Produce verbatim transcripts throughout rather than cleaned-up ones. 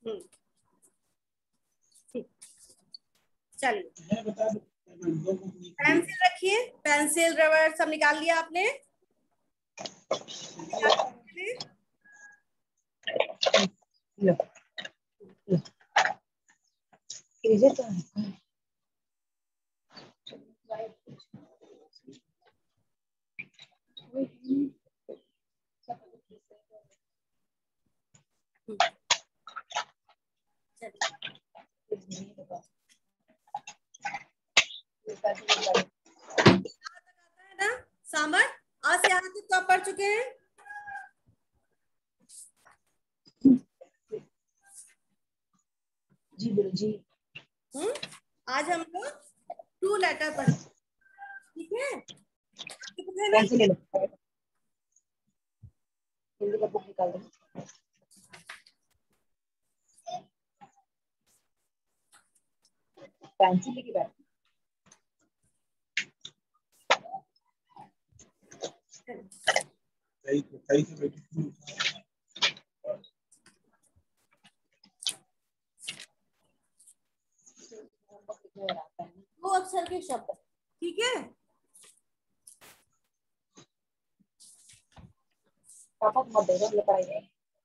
हम्म चलिए पेंसिल रखिए, pencil rubber सब निकाल लिया आपने? लो इधर तो है। ना सामर, आज से यहाँ तक तो आप पढ़ चुके हैं। जी बोलो जी। हम्म आज हम लोग टू लेटर पढ़े, ठीक है? पेंसिल ले लो, हिंदी का बुक निकाल दो। पेंसिल लेके बैठ। सही सही से बैठी। दो अक्षर के शब्द, ठीक है? पापा को मत दे दो, पढ़ाई।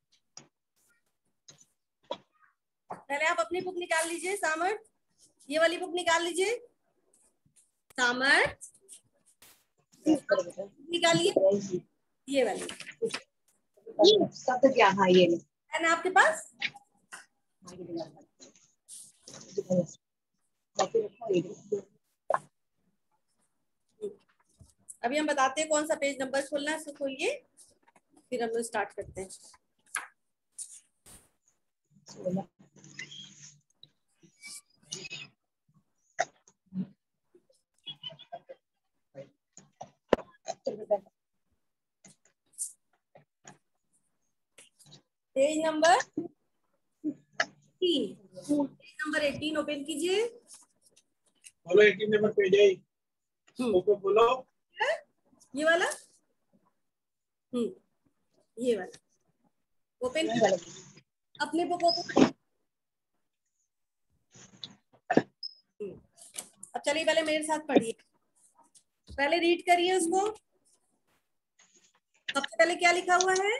पहले आप अपनी बुक निकाल लीजिए सामर, ये वाली बुक निकाल लीजिए सामर, निकालिए ये वाली। शब्द क्या? हाँ ये लो। है ना आपके पास? अभी हम बताते हैं कौन सा पेज नंबर खोलना है, इसको खोलिए, फिर हम लोग स्टार्ट करते हैं। पेज नंबर तीन, पेज नंबर एटीन ओपन कीजिए। बोलो एटीन नंबर पेज है, ओपन बोलो। ये वाला, हम्म ये वाला ओपन कीजिए, अपने बुक ओपन। अब चलिए पहले मेरे साथ पढ़िए, पहले रीड करिए उसको। सबसे पहले क्या लिखा हुआ है?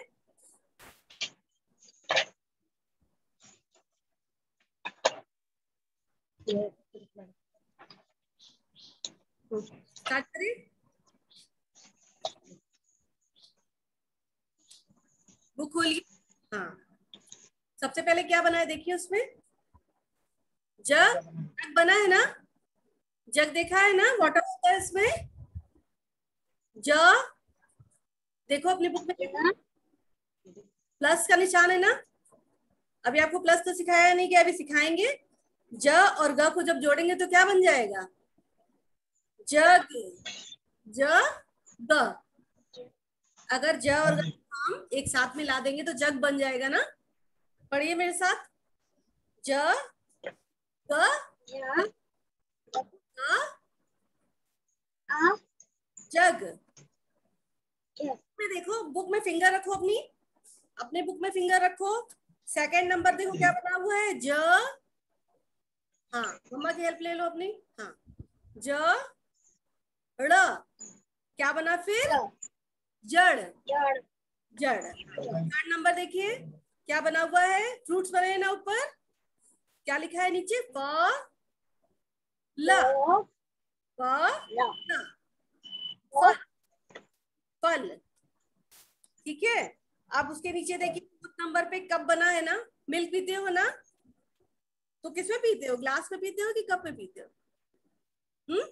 स्टार्ट करें। बुक खोलिए। हाँ, सबसे पहले क्या बना है देखिए उसमें, जग, जग बना है ना, जग देखा है ना, वाटर होता है इसमें जग। देखो अपनी बुक में प्लस का निशान है ना। अभी आपको प्लस तो सिखाया नहीं, कि अभी सिखाएंगे। ज और ग को जब जोड़ेंगे तो क्या बन जाएगा? जग, ज ग। अगर ज और ग हम एक साथ में ला देंगे तो जग बन जाएगा ना। पढ़िए मेरे साथ, ज ग जग। में देखो बुक में फिंगर रखो, अपनी अपने बुक में फिंगर रखो। सेकंड नंबर देखो क्या बना हुआ है, ज। हाँ, मम्मा की हेल्प ले लो अपनी। हाँ, ज ड़, क्या बना फिर? जड़, जड़। थर्ड नंबर देखिए क्या बना हुआ है, फ्रूट्स बने हैं ना ऊपर, क्या लिखा है नीचे? फ ल, फ ल, फल, फल, ठीक है? आप उसके नीचे देखिए नंबर पे कप बना है ना, मिल्क पीते हो ना, तो किसमें पीते हो, ग्लास में पीते हो कि कप में पीते हो? हम्म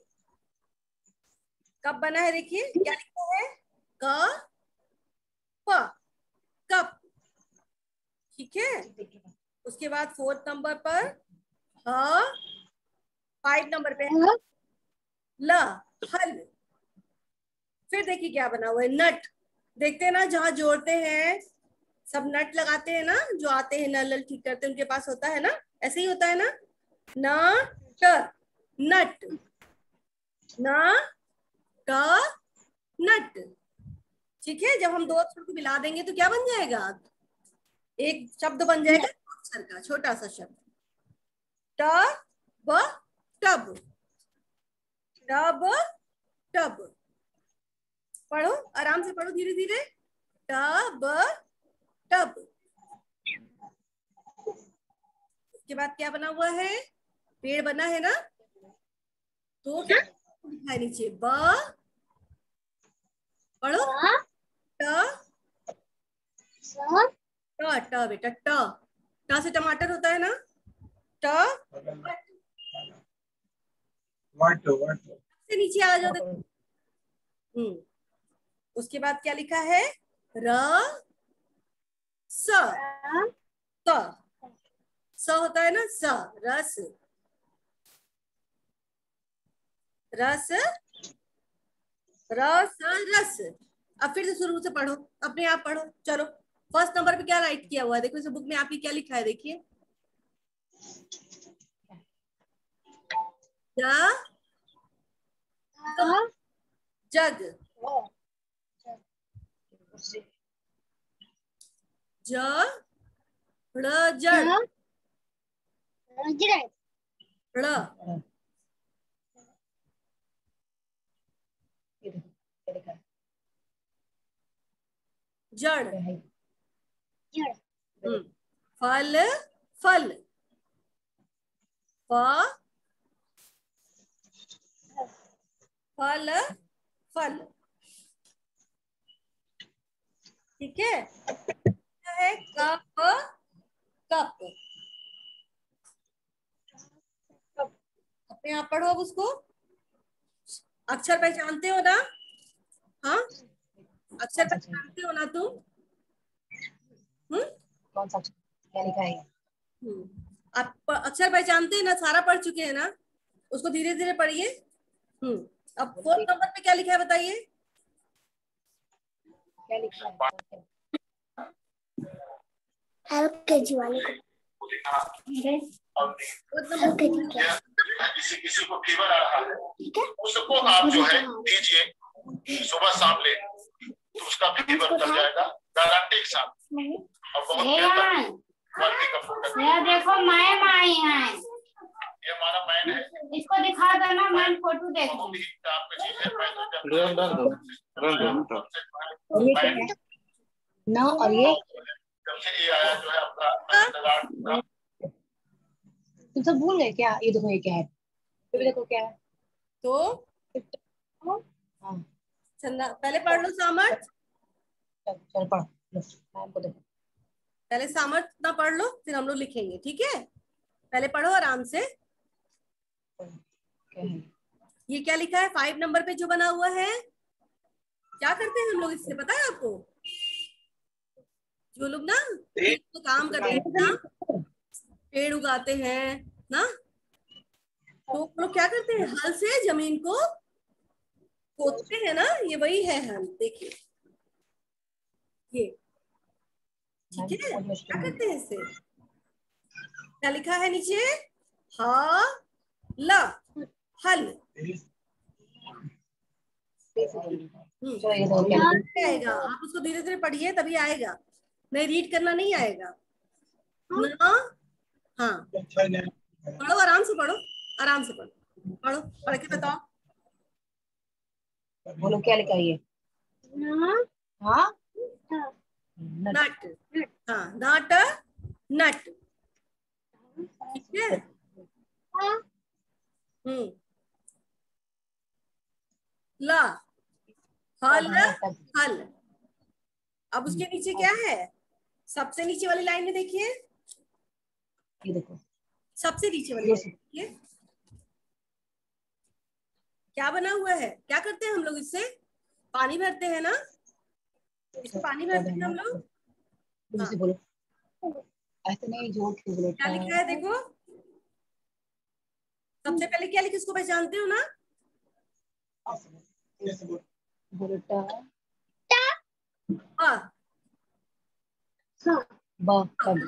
कप बना है, देखिए क्या लिखा है, क प, कप, ठीक है? उसके बाद फोर्थ नंबर पर ह, फाइव नंबर पे है ल, हल। फिर देखिए क्या बना हुआ है, नट। देखते हैं ना, जहां जोड़ते हैं सब नट लगाते हैं ना, जो आते हैं नल नल ठीक करते हैं उनके पास होता है ना, ऐसे ही होता है ना, न ट, नट, न ट, नट, ठीक है? जब हम दो अक्षर को मिला देंगे तो क्या बन जाएगा, एक शब्द बन जाएगा, अक्षर का छोटा सा शब्द। ट ब टब, टब टब। पढ़ो, आराम से पढ़ो, धीरे धीरे। टब टब। उसके बाद क्या बना हुआ है? पेड़ बना है ना, तो क्या लिखा है नीचे? ब, पढ़ो। ट ट ट बेटा, ट ट से टमाटर होता है ना। ट वाट वाट से नीचे आ जाओ। हम्म उसके बाद क्या लिखा है? र स, स स होता है ना, स, रस, रस, रस रस। अब फिर से शुरू से पढ़ो, अपने आप पढ़ो। चलो, फर्स्ट नंबर पे क्या राइट किया हुआ है? देखो इस बुक में आपकी क्या लिखा है, देखिए। जग, ज ड़ जड़, ड़ जड़, हम्म फल फल, फ फल फल। ठीक है, है कप कप। अपने आप पढ़ो अब उसको। अक्षर पहचानते हो ना? हाँ, अक्षर पहचानते हो ना तुम? हम्म कौन सा क्या लिखा है? हम्म आप अक्षर पहचानते हैं ना? सारा पढ़ चुके हैं ना? उसको धीरे धीरे पढ़िए। हम्म अब फोर्थ नंबर पे क्या लिखा है बताइए? क्या लिखा है? एलकेजी वाले को किसी किसी को फीवर आ रहा है, उसको आप जो है दीजिए, सुबह शाम ले, तो उसका फीवर उतर जाएगा गारंटी के साथ। और बहुत बेहतर क्वालिटी का प्रोडक्ट। ये देखो मैम आई है, ये हमारा मैन है, इसको दिखा दो ना, मैम फोटो देख बहुत ही काम की चीज है। मैं तो जब रन रन रन रन ना, और ये जब से ये आया जो है आपका, तुम सब भूल गए क्या? ये देखो, ये क्या है? तो देखो क्या है तो हाँ, चंदा पहले पढ़ लो सामर्थ। चल चल पढ़ लो, मैम को देखो। पहले सामर्थ ना पढ़ लो, फिर हम लोग लिखेंगे, ठीक है? पहले पढ़ो आराम से। क्या है? ये क्या लिखा है फाइव नंबर पे जो बना हुआ है? क्या करते हैं हम लोग इससे, पता है आपको? जो लोग ना तो काम करते हैं ना, पेड़ उगाते हैं ना, तो वो लोग क्या करते हैं? हल से जमीन को खोदते हैं ना, ये वही है हल। देखिए ये, ठीक है? क्या करते हैं इससे? क्या लिखा है नीचे? हा ला, हल। चलो ये देखो क्या लिखा है। आएगा, आप उसको धीरे धीरे पढ़िए तभी आएगा, नहीं रीड करना नहीं आएगा ना। हाँ, पढ़ो आराम से, पढ़ो आराम से, पढ़ो पढ़ो, पढ़ के बताओ। बोलो क्या लिखा है ये? हाँ, नट, हाँ नाट नट, ठीक है? हम्म ला, हल हल। अब उसके नीचे क्या है? सबसे नीचे वाली लाइन में देखिए, ये देखो सबसे नीचे वाली लाइन देखिए क्या बना हुआ है? क्या करते हैं हम लोग इससे? पानी भरते हैं ना, इससे पानी भरते हैं हम लोग। हाँ, बोलो ऐसे नहीं, जो क्या लिखा है देखो? सबसे पहले क्या लिखा, इसको पहचानते हो ना? बोलो टा ब, ब कब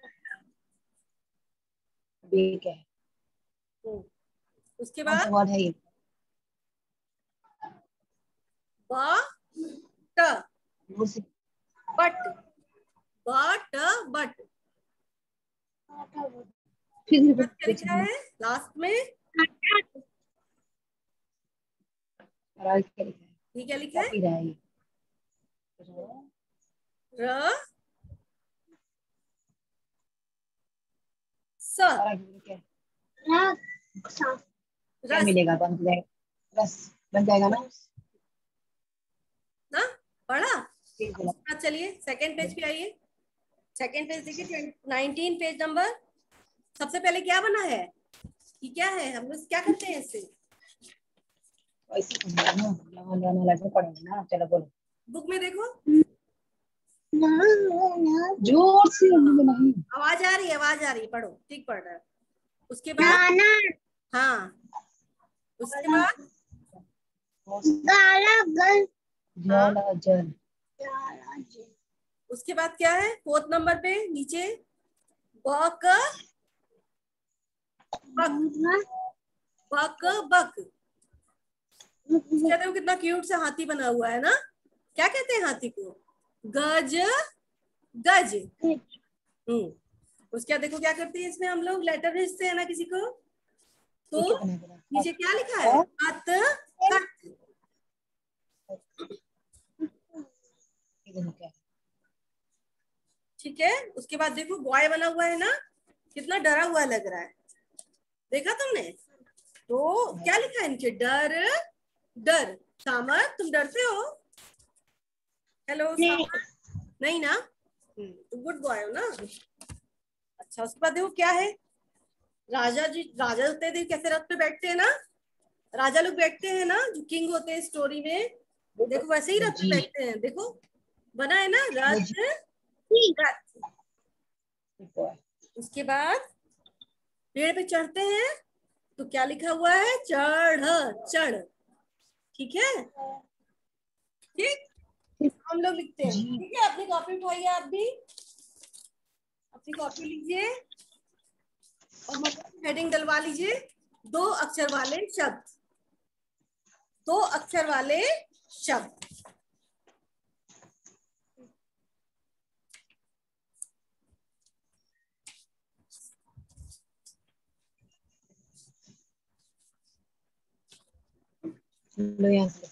बे क्या है? उसके कौन सा बाद वर्ड है ये? ब ट वो से बट, बट बट। फिर क्या लिखा है लास्ट में? और आगे क्या लिखा है? ये क्या लिखा है? पी रहा है र स। और आगे क्या है? क्या मिलेगा? बन जाएगा, रस बन जाएगा ना ना पढ़ा? फिर बोला हाँ, चलिए सेकंड पेज पे आइए। सेकंड पेज देखिए, नाइनटीन पेज नंबर। सबसे पहले क्या बना है? ये क्या है? हम लोग क्या करते हैं इससे? ऐसे समझा ना, लगा लेना लगना पड़ेगा ना। चलो बोलो, बुक में देखो, जोर से नहीं। आवाज आ रही है, आवाज आ रही है, पढ़ो, ठीक पढ़ रहा है। उसके बाद हाँ, उसके बाद जल जल उसके बाद क्या है? फोर्थ नंबर पे नीचे बक बक बक बक। कहते हो कितना क्यूट सा हाथी बना हुआ है ना? क्या कहते हैं हाथी को? गज गज। हम्म उसके बाद देखो क्या करते हैं इसमें हम लोग, लेटर भेजते हैं ना किसी को, तो नीचे क्या लिखा है? अत कत। ठीक है, उसके बाद देखो बॉय बना हुआ है ना, कितना डरा हुआ लग रहा है, देखा तुमने? तो क्या लिखा है नीचे? डर डर। सामर, तुम डरते हो? हेलो सामर, नहीं ना? तुम गुड बॉय हो ना? अच्छा, उसके बाद देखो क्या है? राजा जी, राजा होते हैं कैसे रथ पे बैठते हैं ना, राजा लोग बैठते हैं ना, जो किंग होते हैं स्टोरी में, देखो वैसे ही रथ पे बैठते हैं। देखो बना है ना रथ रथ। उसके बाद पेड़ पे चढ़ते हैं, तो क्या लिखा हुआ है? चढ़ चढ़। ठीक है, ठीक हम लोग लिखते हैं। ठीक है, अपनी कॉपी उठाइए, आप भी अपनी कॉपी लीजिए और हेडिंग डलवा लीजिए, दो अक्षर वाले शब्द, दो अक्षर वाले शब्द। लो यहाँ से।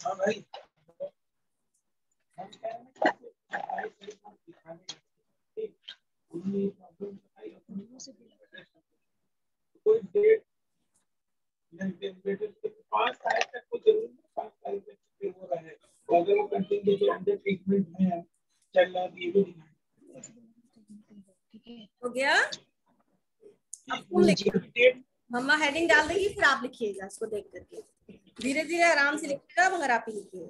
कोई डेट पाँच तारीख तक को जरूर पाँच तारीख तक फिर हो रहा है, अगर वो कंटिन्यू जो अंडर ट्रीटमेंट में चल रहा है ये भी दिखाएं। हो गया? अब तुम लिखना, मम्मा हेडिंग डाल देगी, फिर आप लिखिएगा इसको देख करके, धीरे धीरे आराम से लिखिएगा, मगर आप ही लिखिएगा।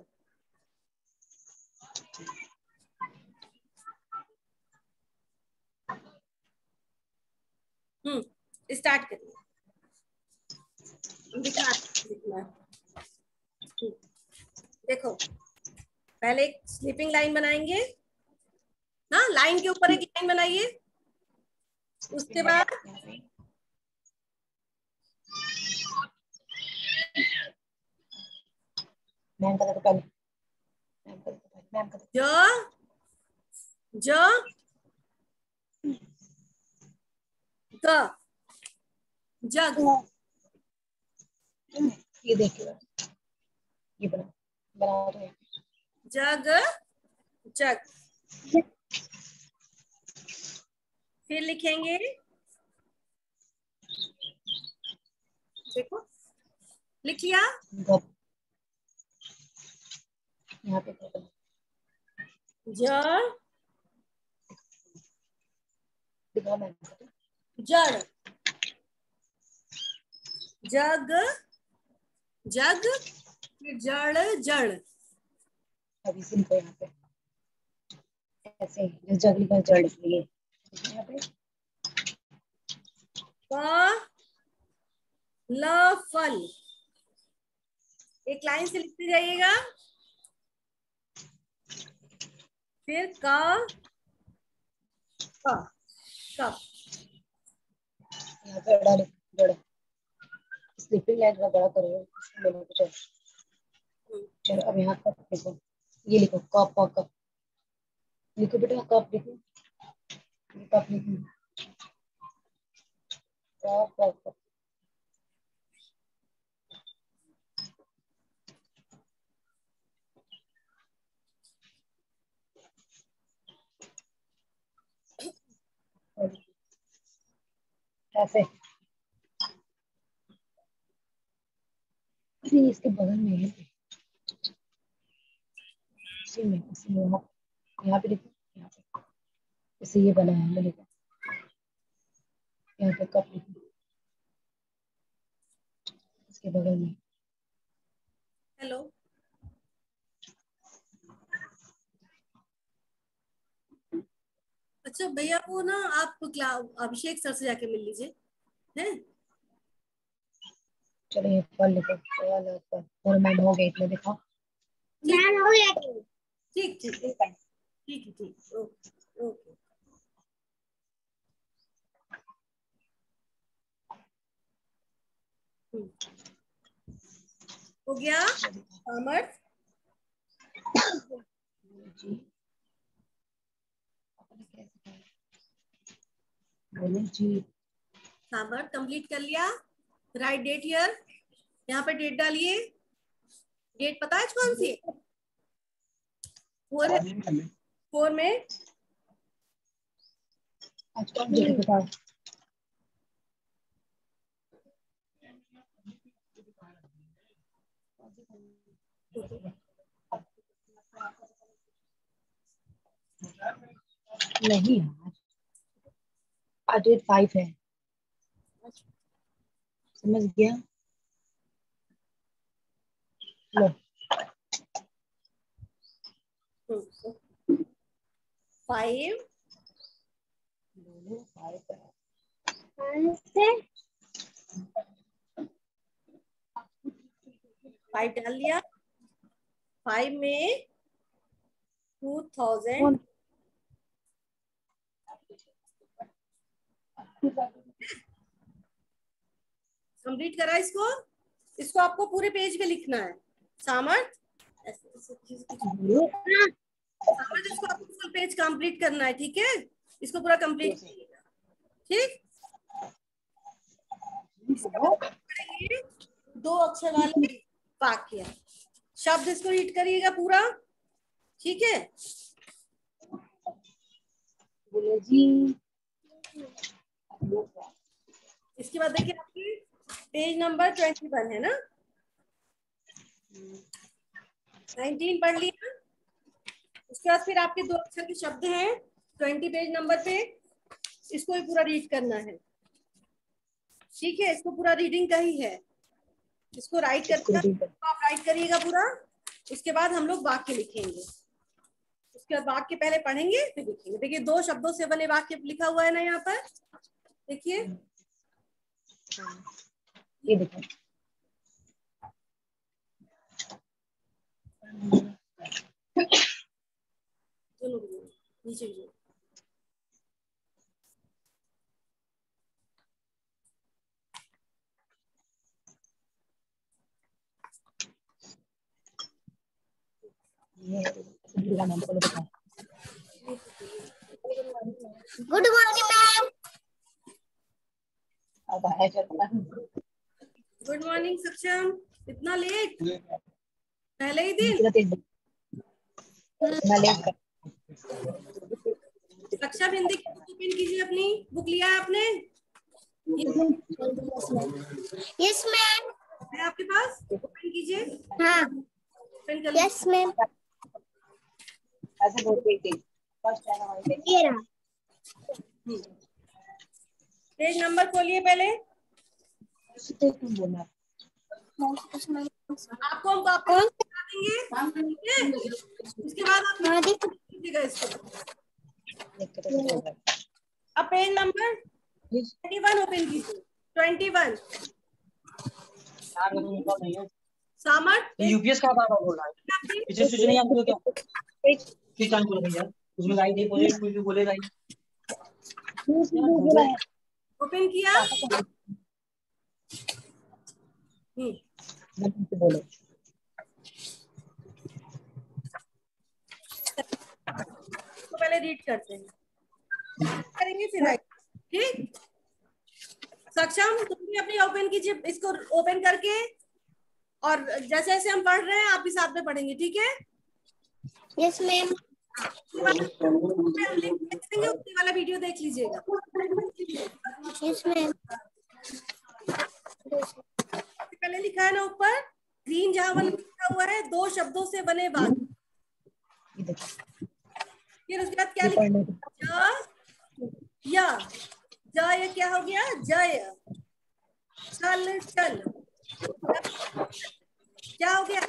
हम्म स्टार्ट करिए, दिखा दिखना। देखो पहले एक स्लीपिंग लाइन बनाएंगे ना, लाइन के ऊपर एक लाइन बनाइए। उसके बाद मैम का तो पहले मैम का तो पहले मैम का तो ज ज ग जग। ये देखिए, ये बना बना रहे हैं। जग जग। फिर लिखेंगे, देखो लिख लिया। यहाँ पे ज दिखा मैम जड़, जग जग, फिर जड़ जड़। अभी से लिखो यहाँ पे ऐसे, जो जगली का जड़ लिए यहाँ पे क ल फल, एक लाइन से लिखते जाइएगा। फिर क क कप। यहाँ पे डालो जड़, स्लीपिंग लाइन का बड़ा करो, मैंने कुछ चलो अब यहाँ कप लिखो, ये लिखो कप और कप लिखो बेटा, कप लिखो, कप लिखो। ऐसे इसके बगल में है, इसी में इसी में यहाँ पे देखो, यहाँ पे इसे ये बना है, मैंने कहा यहाँ पे कप लिखो इसके बगल में। हेलो, अच्छा भैया वो ना आप अभिषेक सर से जाके मिल लीजिए, हैं? चलिए पढ़ लिखो, और मैम हो गए इतने दिखाओ। मैम हो गया, ठीक ठीक ठीक है, ठीक है, ठीक, ओके ओके। हो गया अमर जी, बोलो जी। सामर कंप्लीट कर लिया। राइट डेट हियर, यहाँ पे डेट डालिए। डेट पता है कौन सी? फोर फोर में आज कौन डेट बताओ? नहीं आज डेट फाइव है, समझ गया? लो फाइव फाइव डाल लिया। फाइव में टू थाउजेंड कंप्लीट करा। इसको इसको आपको पूरे पेज पे लिखना है। सामर्थ सामर्थ इसको आपको फुल पेज कंप्लीट करना है, ठीक है? इसको पूरा कंप्लीट कीजिएगा, ठीक? पढ़ेंगे दो अक्षर वाले वाक्य, शब्द इसको रीड करिएगा पूरा, ठीक है? बोलो जी। इसके बाद देखिए आपकी पेज नंबर ट्वेंटी वन है ना, नाइनटीन पढ़ लिया। उसके बाद फिर आपके दो अक्षर के शब्द हैं ट्वेंटी पेज नंबर पे, इसको भी पूरा रीड करना है, ठीक है? इसको पूरा रीडिंग का ही है, इसको राइट करना, आप राइट करिएगा पूरा। उसके बाद हम लोग वाक्य लिखेंगे, उसके बाद वाक्य पहले पढ़ेंगे फिर लिखेंगे। देखिए दो शब्दों से बने वाक्य लिखा हुआ है ना यहाँ पर, देखिए ये देखो दोनों नीचे गिरो। Good morning ma'am. Good morning Saksham, इतना लेट पहले ही दिन? सक्षम हिंदी की बुक ओपन कीजिए, अपनी बुक लिया है आपने? Yes ma'am. है आपके पास? ओपन कीजिए। हाँ ओपन कर यस मैम। ऐसे बोल के फर्स्ट टाइम ये रहा पेज नंबर खोलिए पहले। बोलना आपको हम कॉपी बता देंगे, ठीक है? उसके बाद आप लीजिएगा इसको। अब page number twenty one open कीजिए। ट्वेंटी वन सामर्थ यूपीएस का बार बोल रहा है, पीछे स्विच नहीं आती क्या? स्विच ऑन करो भैया, उसमें लाइट है, बोले कुछ भी बोलेगा ही। ओपन किया? हम्म बोलो तो पहले रीड करते हैं, करेंगे फिर राइट, ठीक? सक्षम, तुम भी अपनी ओपन कीजिए, इसको ओपन करके, और जैसे जैसे हम पढ़ रहे हैं आप भी साथ में पढ़ेंगे, ठीक है? Yes ma'am. उसी वाला वीडियो देख लीजिएगा। Yes ma'am. पहले लिखा है ना ऊपर ग्रीन जहां वाला लिखा हुआ है, दो शब्दों से बने वाक्य। फिर उसके बाद क्या लिखा? या जय, क्या हो गया? जय। चल चल, क्या हो गया?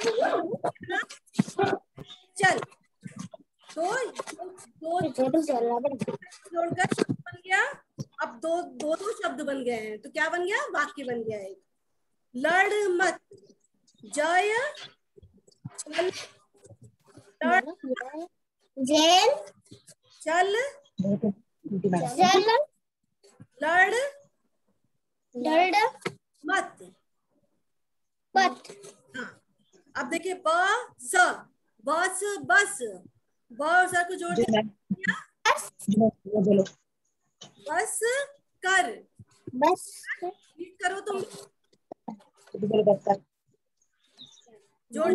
चल। तो दो जोड़कर शब्द बन गया। अब दो दो दो शब्द बन गए हैं, तो क्या बन गया? वाक्य बन गया है। लड़ मत, जय चल, लड़ जेल चल, चल लड़ लड़ मत। मत। हाँ, अब देखिए ब स, बस बस, ब और स को जोड़ दिया, बस कर। बस रीड करो तुम, जोड़।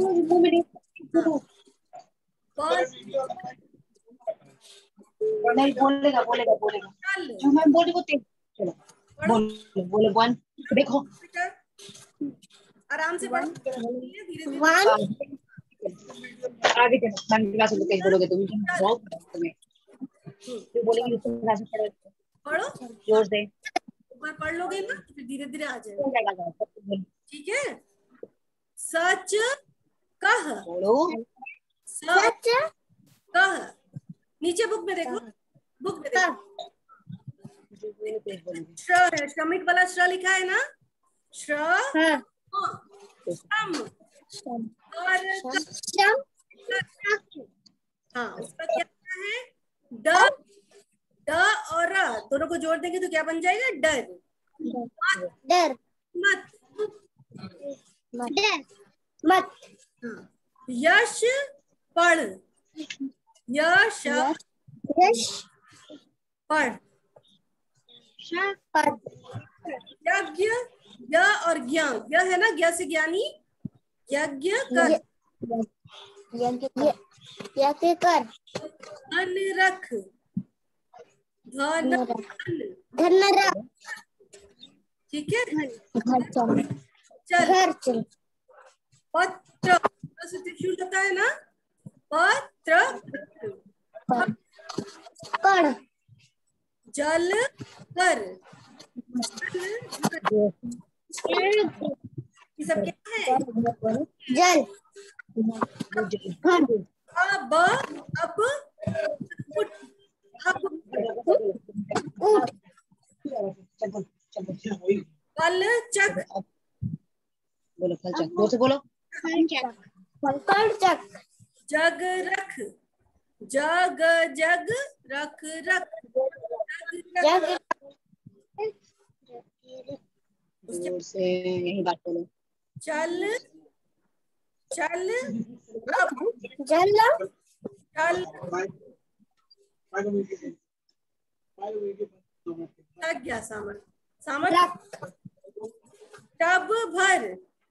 बस नहीं बोलेगा बोलेगा बोलेगा चल, जो मैं बोल रही हूँ तेज चलो बोलो बोलो वन देखो आराम से पढ़ो, धीरे धीरे। वन आगे चलो मैम क्लास में तेज बोलोगे तुम बहुत तुम्हें जो बोलेंगे उसको क्लास में पढ़ो पढ़ो, जोर से एक बार पढ़ लोगे ना तो फिर धीरे धीरे आ जाएगा, ठीक है? सच कह, बोलो सच कह। नीचे बुक में देखो, बुक में देखो, श्र है, श्रमिक वाला श्र लिखा है ना, श्र श्रम और हाँ उसका क्या है? ड, ड और र दोनों को जोड़ देंगे तो क्या बन जाएगा? डर। डर मत, डर मत। हाँ। यश पढ़, यश यश पढ़। पढ़। यज्ञ, य और ज्ञ, य है ना, ज्ञ से ज्ञानी, यज्ञ कर। यज्ञ कर। धन रख, धन धन रख, ठीक है? घर चल, चल। घर चल। पत्र त्रिशूल होता है ना, पत्र पढ़। जल कर, ये सब क्या है? जल। अब अब उठ, अब उठ। कल चक, बोलो कल चक बोल से बोलो कल चक। जग रख, जग जग रख रख, जग रख। जोर से यही बात बोलो चल चल, अब जल चल, लग गया सामर, सामर टब भर,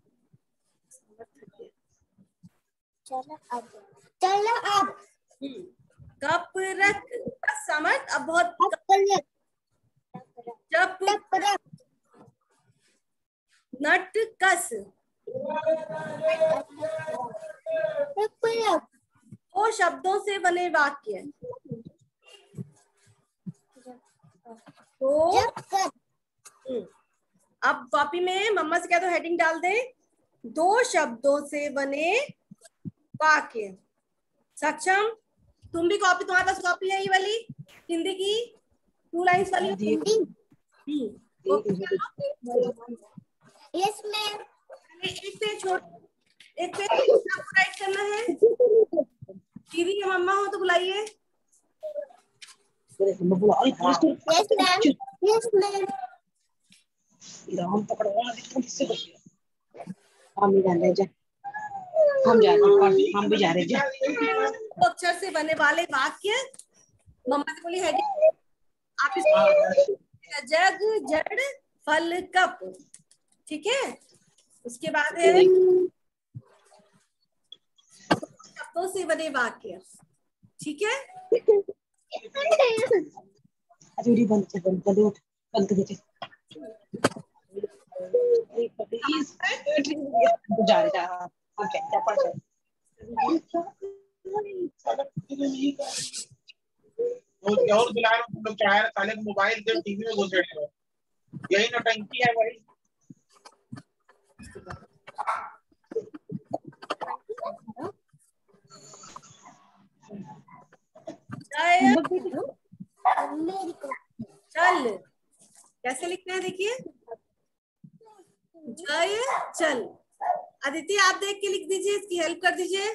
चल अब, चल अब। कप रख, बस समझ, अब बहुत चप रख। नट कस, दो शब्दों से बने वाक्य, तो अब कॉपी में मम्मा से क्या तो हेडिंग डाल दे, दो शब्दों से बने वाक्य। सक्षम, तुम भी कॉपी, तुम्हारे पास कॉपी है ये वाली हिंदी की टू लाइंस वाली? Yes ma'am. एक पेज छोड़, एक पेज आपको राइट करना है। दीदी या मम्मा हो तो बुलाइए। Yes ma'am. Yes ma'am. हम पकड़वाना किससे बच हम भी जा रहे जा हम जा रहे हम भी जा रहे जा अक्षर से बने वाले वाक्य मम्मा से बोली हेडिंग आप इसको जग जड़ फल कप, ठीक है। उसके बाद है शब्दों से बने वाक्य, ठीक है। अजूरी बंद से बंद कर दो, बंद कर दीजिए। जा रहे जा ओके जा पढ़ चल। और बुला रहे तुम लोग क्या है, साले मोबाइल से टीवी में घुसे हो, यही नौटंकी है भाई। चल कैसे लिखना है देखिए, जय चल। अदिति आप देख के लिख दीजिए, इसकी हेल्प कर दीजिए।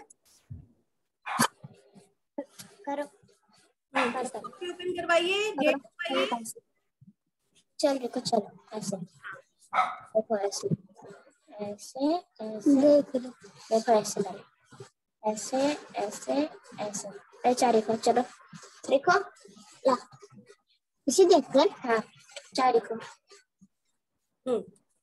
करो ओपन करवाइए, डेट करवाइए। चल देखो, चलो ऐसे देखो, ऐसे ऐसे ऐसे देख देखो, ऐसे लगे, ऐसे ऐसे ऐसे ऐसा देखो, चलो देखो ला इसे देखकर, हाँ चार देखो। हम्म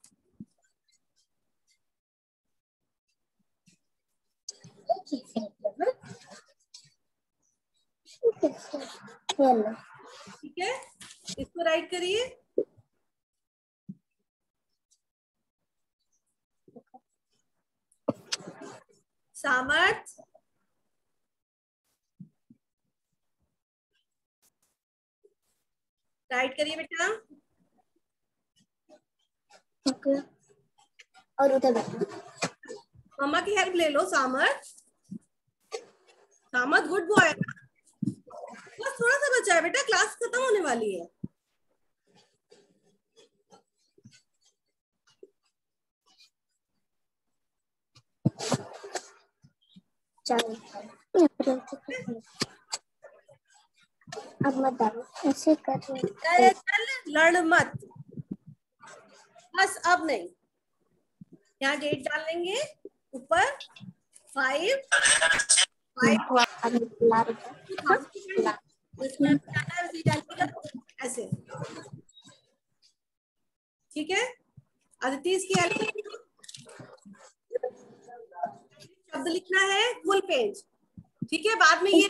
ठीक है, इसको राइट करिए। सामर्थ राइट करिए बेटा। और उधर मम्मा की हेल्प ले लो। सामर्थ, सामर्थ गुड बॉय, बस थोड़ा सा बचा है बेटा, क्लास खत्म होने वाली है। अब मत डालो, ऐसे कर चल लड़ मत, बस अब नहीं। यहाँ डेट डाल लेंगे ऊपर, फाइव फाइव ऐसे, ठीक है। अदिति इसकी हेल्प, शब्द लिखना है फुल पेज, ठीक है। बाद में ये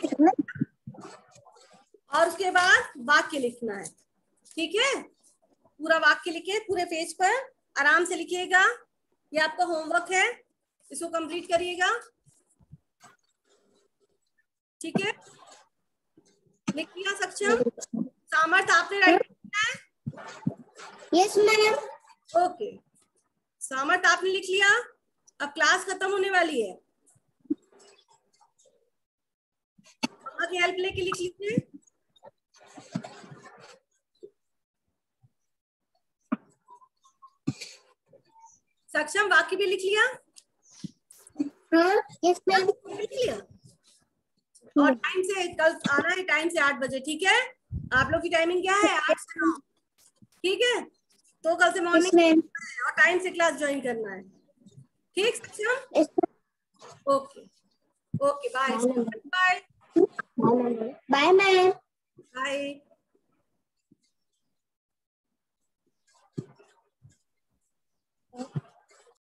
और उसके बाद वाक्य लिखना है, ठीक है। पूरा वाक्य लिखे पूरे पेज पर, आराम से लिखिएगा। ये आपका होमवर्क है, इसको कंप्लीट करिएगा, ठीक है। लिख लिया सक्षम? सामर्थ आपने राइट किया है? Yes ma'am. ओके, सामर्थ आपने लिख लिया। अब क्लास खत्म होने वाली है, मम्मा की हेल्प लेके लिख लीजिए। सक्षम वाक्य भी लिख लिया? हाँ यस मैम। लिख लिया। और टाइम से कल आना है, टाइम से आठ बजे, ठीक है। आप लोग की टाइमिंग क्या है? आठ से नौ, ठीक है। तो कल से मॉर्निंग और टाइम से क्लास ज्वाइन करना है, ठीक Saksham? Okay okay, bye bye bye ma'am. Bye.